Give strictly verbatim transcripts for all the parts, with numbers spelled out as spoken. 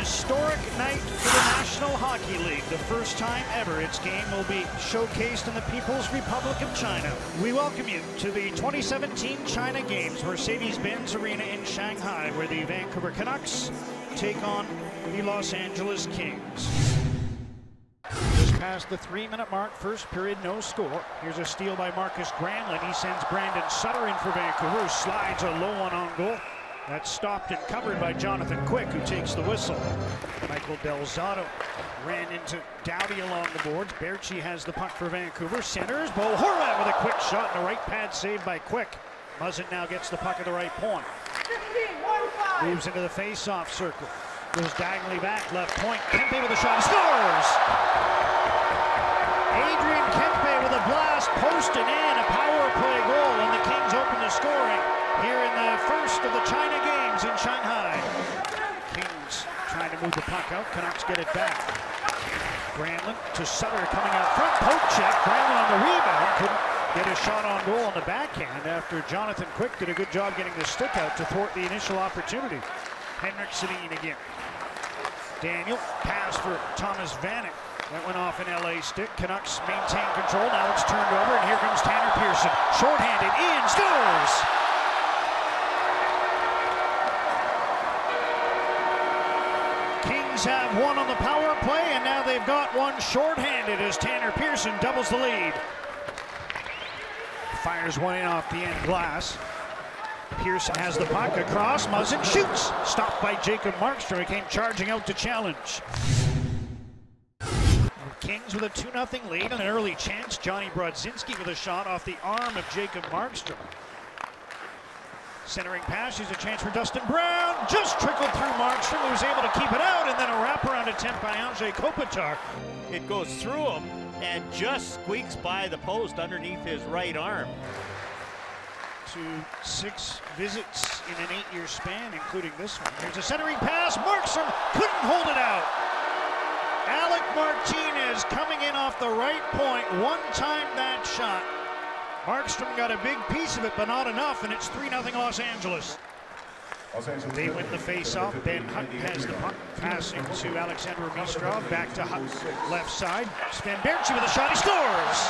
historic night for the National Hockey League. The first time ever its game will be showcased in the People's Republic of China. We welcome you to the twenty seventeen China Games, Mercedes-Benz Arena in Shanghai, where the Vancouver Canucks take on the Los Angeles Kings. Just past the three-minute mark, first period, no score. Here's a steal by Marcus Granlund. He sends Brandon Sutter in for Vancouver, slides a low one on goal. That's stopped and covered by Jonathan Quick, who takes the whistle. Michael Del Zotto ran into Doughty along the boards. Baertschi has the puck for Vancouver. Centers. Bo Horvat with a quick shot and a right pad saved by Quick. Muzzin now gets the puck at the right point. Moves into the face-off circle. Goes diagonally back, left point. Kempe with a shot. Scores! Adrian Kempe with a blast, post and in. A power play goal, and the Kings open the scoring here in the first of the China Games in Shanghai. Kings trying to move the puck out. Canucks get it back. Granlund to Sutter coming out front. Poke check. Granlund on the rebound. Couldn't get a shot on goal on the backhand after Jonathan Quick did a good job getting the stick out to thwart the initial opportunity. Henrik Sedin again. Daniel, pass for Thomas Vanek. That went off an L A stick. Canucks maintain control. Now it's turned over, and here comes Tanner Pearson. Shorthanded, in, scores! Kings have one on the power play, and now they've got one shorthanded as Tanner Pearson doubles the lead. Fires one in off the end glass. Pearson has the puck across. Muzzin shoots. Stopped by Jacob Markstrom, who came charging out to challenge. Kings with a two nothing lead and an early chance. Johnny Brodzinski with a shot off the arm of Jacob Markstrom. Centering pass, here's a chance for Dustin Brown. Just trickled through Markstrom, who was able to keep it out, and then a wraparound attempt by Anze Kopitar. It goes through him and just squeaks by the post underneath his right arm. To six visits in an eight-year span, including this one. Here's a centering pass. Markstrom couldn't hold it out. Alec Martinez coming in off the right point. One time that shot. Markstrom got a big piece of it, but not enough, and it's three nothing Los Angeles. They win the face-off. Ben Hutton has the puck, passing to Alexander Mistrov. Back to Hutton, left side. Sven Baertschi with a shot. He scores!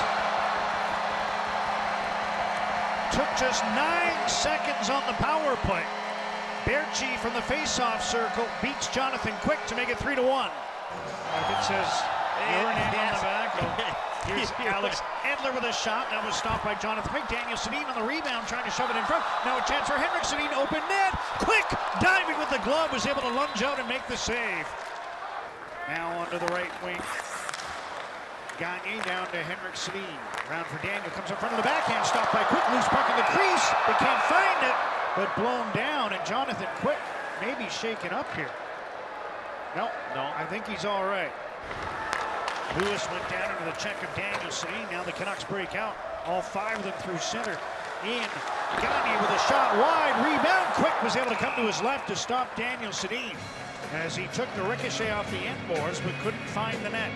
Took just nine seconds on the power play. Baertschi from the face-off circle beats Jonathan Quick to make it three to one. If it says your name on the back, here's Alex Edler with a shot. That was stopped by Jonathan Quick. Daniel Sedin on the rebound, trying to shove it in front. Now a chance for Henrik Sedin, open net. Quick, diving with the glove, was able to lunge out and make the save. Now onto the right wing. Gagne down to Henrik Sedin. Round for Daniel, comes in front of the backhand, stopped by Quick, loose puck in the crease. They can't find it, but blown down, and Jonathan Quick may be shaken up here. No, no, I think he's all right. Lewis went down into the check of Daniel Sedin. Now the Canucks break out. All five of them through center. In, Gagne with a shot wide, rebound. Quick was able to come to his left to stop Daniel Sedin as he took the ricochet off the end boards, but couldn't find the net.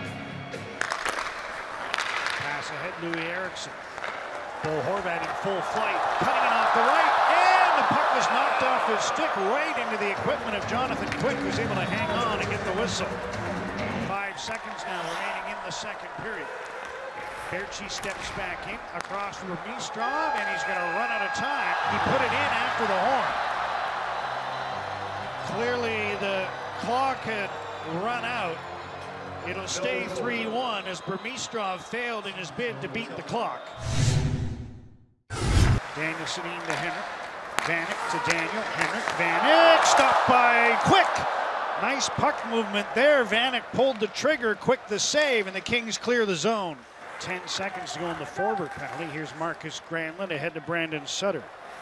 Pass ahead, Louis Eriksson. Bo Horvat in full flight, cutting it off the right, and the puck was knocked off his stick right into the equipment of Jonathan Quick, who's able to hang on and get the whistle. Five seconds now remaining in the second period. Baertschi steps back in, across from Mistrov, and he's going to run out of time. He put it in after the horn. Clearly the clock had run out. It'll stay three one as Burmistrov failed in his bid to beat the clock. Daniel Sedin to Henrik. Vanek to Daniel. Henrik. Vanek stopped by Quick. Nice puck movement there. Vanek pulled the trigger. Quick the save, and the Kings clear the zone. Ten seconds to go in the forward penalty. Here's Marcus Granlund ahead to Brandon Sutter.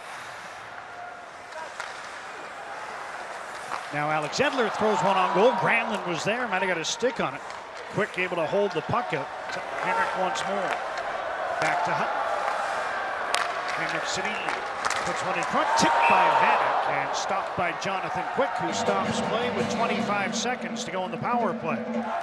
Now Alex Edler throws one on goal. Granlund was there, might have got a stick on it. Quick able to hold the puck out. Henrik once more. Back to Hutton. Henrik Sedin puts one in front, tipped by Vanek and stopped by Jonathan Quick, who stops play with twenty-five seconds to go in the power play.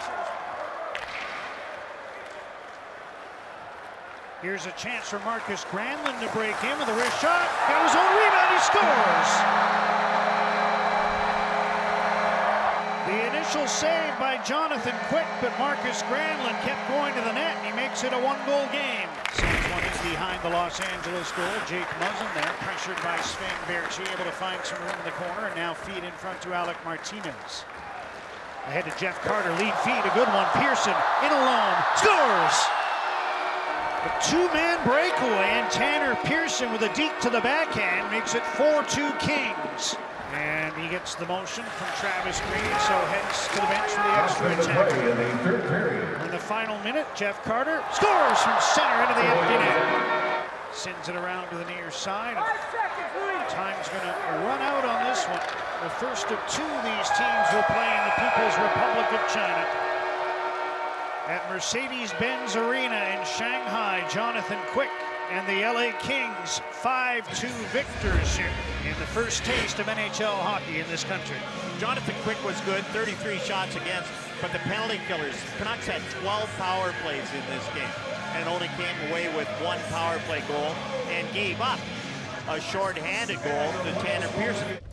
Here's a chance for Marcus Granlund to break in with a wrist shot. Got his own rebound, he scores! The initial save by Jonathan Quick, but Marcus Granlund kept going to the net, and he makes it a one-goal game. Sends one in behind the Los Angeles goal. Jake Muzzin there, pressured by Sven Baertschi, able to find some room in the corner, and now feed in front to Alec Martinez. Ahead to Jeff Carter, lead feed, a good one. Pearson in alone, scores! A two-man breakaway, and Tanner Pearson with a deep to the backhand makes it four two Kings. And he gets the motion from Travis Green, so heads to the bench for the extra attack. In the final minute, Jeff Carter scores from center into the empty net. Sends it around to the near side. Time's going to run out on this one. The first of two these teams will play in the People's Republic of China. At Mercedes-Benz Arena in Shanghai, Jonathan Quick and the L A Kings five two victors here in the first taste of N H L hockey in this country. Jonathan Quick was good, thirty-three shots against, but the penalty killers, Canucks had twelve power plays in this game and only came away with one power play goal and gave up a short-handed goal to Tanner Pearson.